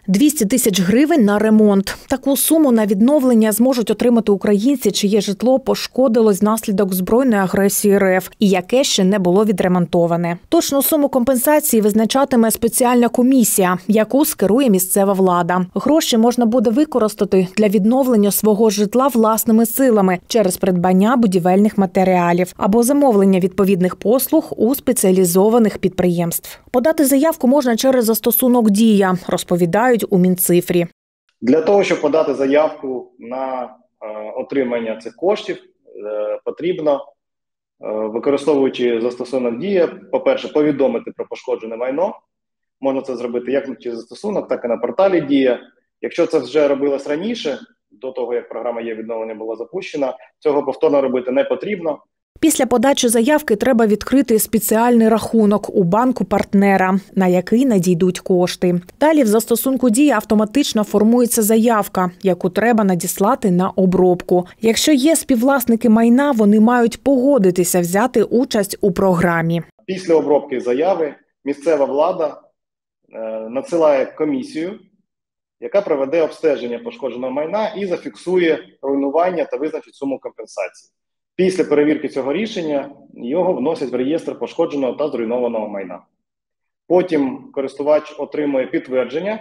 200 тисяч гривень на ремонт. Таку суму на відновлення зможуть отримати українці, чиє житло пошкодилось внаслідок збройної агресії РФ і яке ще не було відремонтоване. Точну суму компенсації визначатиме спеціальна комісія, яку скерує місцева влада. Гроші можна буде використати для відновлення свого житла власними силами через придбання будівельних матеріалів або замовлення відповідних послуг у спеціалізованих підприємств. Подати заявку можна через застосунок «Дія», розповідають у Мінцифрі. Для того, щоб подати заявку на отримання цих коштів, потрібно, використовуючи застосунок «Дія», по-перше, повідомити про пошкоджене майно. Можна це зробити як через застосунок, так і на порталі «Дія». Якщо це вже робилось раніше, до того, як програма «Є-відновлення» була запущена, цього повторно робити не потрібно. Після подачі заявки треба відкрити спеціальний рахунок у банку партнера, на який надійдуть кошти. Далі в застосунку «Дія» автоматично формується заявка, яку треба надіслати на обробку. Якщо є співвласники майна, вони мають погодитися взяти участь у програмі. Після обробки заяви місцева влада надсилає комісію, яка проведе обстеження пошкодженого майна і зафіксує руйнування та визначить суму компенсації. Після перевірки цього рішення його вносять в реєстр пошкодженого та зруйнованого майна. Потім користувач отримує підтвердження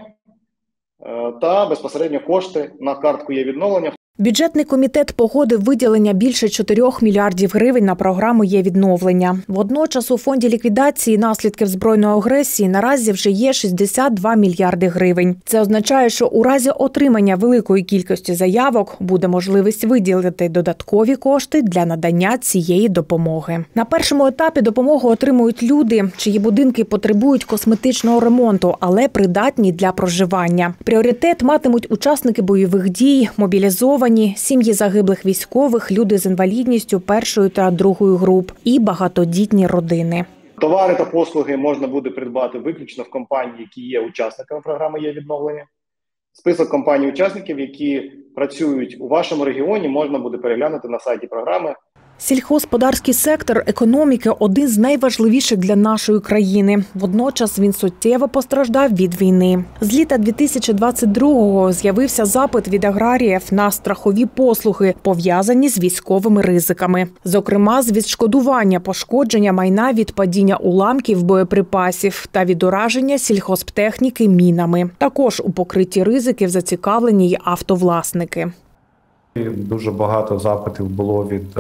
та безпосередньо кошти на картку «Є-відновлення». Бюджетний комітет погодив виділення більше 4 мільярдів гривень на програму «Є-відновлення». Водночас у фонді ліквідації наслідків збройної агресії наразі вже є 62 мільярди гривень. Це означає, що у разі отримання великої кількості заявок буде можливість виділити додаткові кошти для надання цієї допомоги. На першому етапі допомогу отримують люди, чиї будинки потребують косметичного ремонту, але придатні для проживання. Пріоритет матимуть учасники бойових дій, мобілізовані, сім'ї загиблих військових, люди з інвалідністю першої та другої груп і багатодітні родини. Товари та послуги можна буде придбати виключно в компанії, які є учасниками програми «Є-відновлення». Список компаній-учасників, які працюють у вашому регіоні, можна буде переглянути на сайті програми. Сільськогосподарський сектор економіки – один з найважливіших для нашої країни. Водночас він суттєво постраждав від війни. З літа 2022-го з'явився запит від аграріїв на страхові послуги, пов'язані з військовими ризиками. Зокрема, з відшкодування пошкодження майна від падіння уламків боєприпасів та від ураження сільгосптехніки мінами. Також у покритті ризиків зацікавлені й автовласники. Дуже багато запитів було від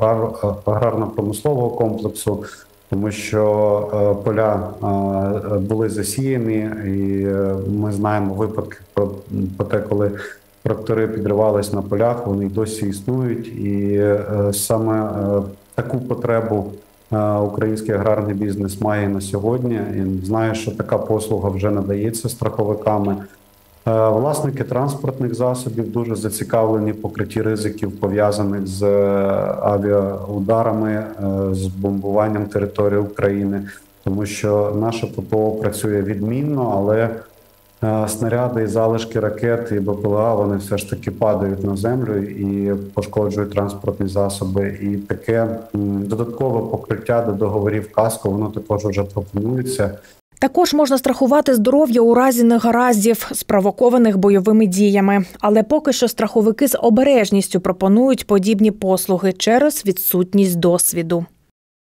аграрно-промислового комплексу, тому що поля були засіяні, і ми знаємо випадки про те, коли трактори підривались на полях, вони й досі існують. І саме таку потребу український аграрний бізнес має на сьогодні. І знаю, що така послуга вже надається страховиками. Власники транспортних засобів дуже зацікавлені в покритті ризиків, пов'язаних з авіаударами, з бомбуванням території України, тому що наше ППО працює відмінно, але снаряди, залишки ракет і БПЛА, вони все ж таки падають на землю і пошкоджують транспортні засоби. І таке додаткове покриття до договорів КАСКО, воно також вже пропонується. Також можна страхувати здоров'я у разі негараздів, спровокованих бойовими діями. Але поки що страховики з обережністю пропонують подібні послуги через відсутність досвіду.